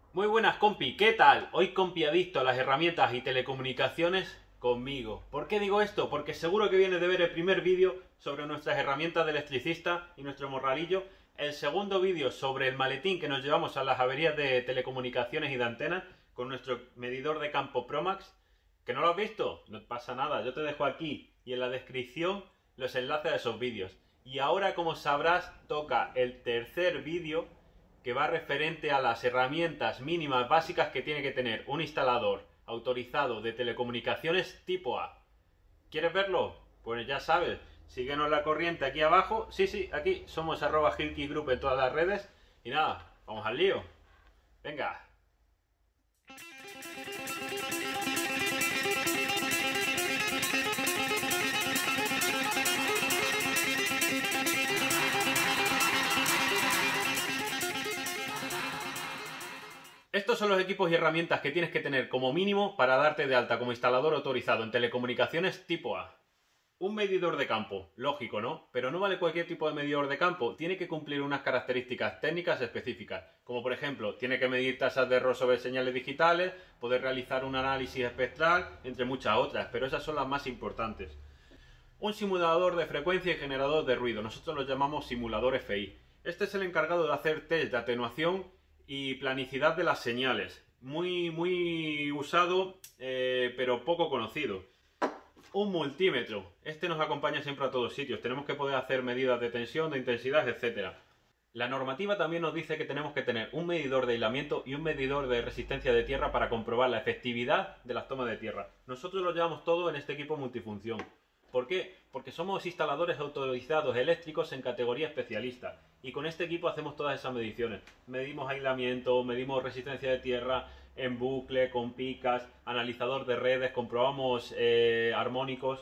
Muy buenas, compi, ¿qué tal? Hoy compi adicto a las herramientas y telecomunicaciones conmigo. ¿Por qué digo esto? Porque seguro que viene de ver el primer vídeo sobre nuestras herramientas de electricista y nuestro morralillo, el segundo vídeo sobre el maletín que nos llevamos a las averías de telecomunicaciones y de antenas con nuestro medidor de campo Promax. ¿Que no lo has visto? No pasa nada, yo te dejo aquí y en la descripción los enlaces a esos vídeos. Y ahora, como sabrás, toca el tercer vídeo que va referente a las herramientas mínimas básicas que tiene que tener un instalador autorizado de telecomunicaciones tipo A. ¿Quieres verlo? Pues ya sabes, síguenos la corriente aquí abajo. Sí, aquí somos @hilkygroup en todas las redes. Y nada, vamos al lío. Venga. Estos son los equipos y herramientas que tienes que tener como mínimo para darte de alta como instalador autorizado en telecomunicaciones tipo A. Un medidor de campo, lógico, ¿no? Pero no vale cualquier tipo de medidor de campo, tiene que cumplir unas características técnicas específicas, como por ejemplo, tiene que medir tasas de error sobre señales digitales, poder realizar un análisis espectral, entre muchas otras, pero esas son las más importantes. Un simulador de frecuencia y generador de ruido, nosotros lo llamamos simulador FI. Este es el encargado de hacer test de atenuación y planicidad de las señales, muy usado, pero poco conocido. Un multímetro. Este nos acompaña siempre a todos sitios. Tenemos que poder hacer medidas de tensión, de intensidad, etc. La normativa también nos dice que tenemos que tener un medidor de aislamiento y un medidor de resistencia de tierra para comprobar la efectividad de las tomas de tierra. Nosotros lo llevamos todo en este equipo multifunción. ¿Por qué? Porque somos instaladores autorizados eléctricos en categoría especialista. Y con este equipo hacemos todas esas mediciones. Medimos aislamiento, medimos resistencia de tierra en bucle, con picas, analizador de redes, comprobamos armónicos.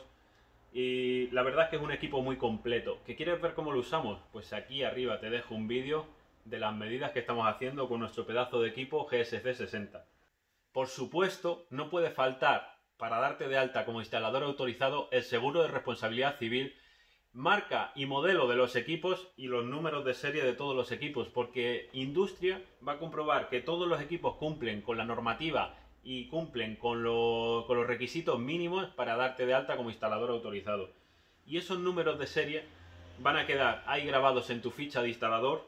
Y la verdad es que es un equipo muy completo. ¿Que quieres ver cómo lo usamos? Pues aquí arriba te dejo un vídeo de las medidas que estamos haciendo con nuestro pedazo de equipo GSC60. Por supuesto, no puede faltar para darte de alta como instalador autorizado el seguro de responsabilidad civil, marca y modelo de los equipos y los números de serie de todos los equipos, porque Industria va a comprobar que todos los equipos cumplen con la normativa y cumplen con los requisitos mínimos para darte de alta como instalador autorizado. Y esos números de serie van a quedar ahí grabados en tu ficha de instalador,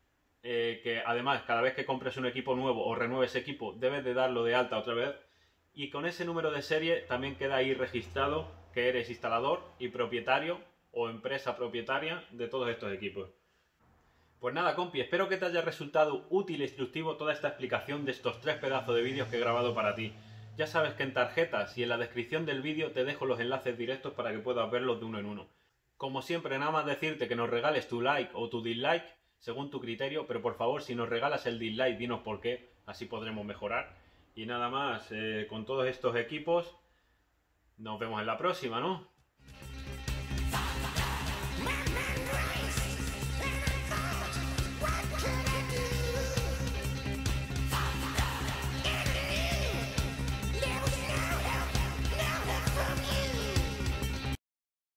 que además cada vez que compres un equipo nuevo o renueves equipo debes de darlo de alta otra vez, y con ese número de serie también queda ahí registrado que eres instalador y propietario o empresa propietaria de todos estos equipos. Pues nada, compi, espero que te haya resultado útil e instructivo toda esta explicación de estos 3 pedazos de vídeos que he grabado para ti. Ya sabes que en tarjetas y en la descripción del vídeo te dejo los enlaces directos para que puedas verlos de uno en uno. Como siempre, nada más decirte que nos regales tu like o tu dislike según tu criterio, pero por favor, si nos regalas el dislike, dinos por qué, así podremos mejorar. Y nada más, con todos estos equipos, nos vemos en la próxima, ¿no?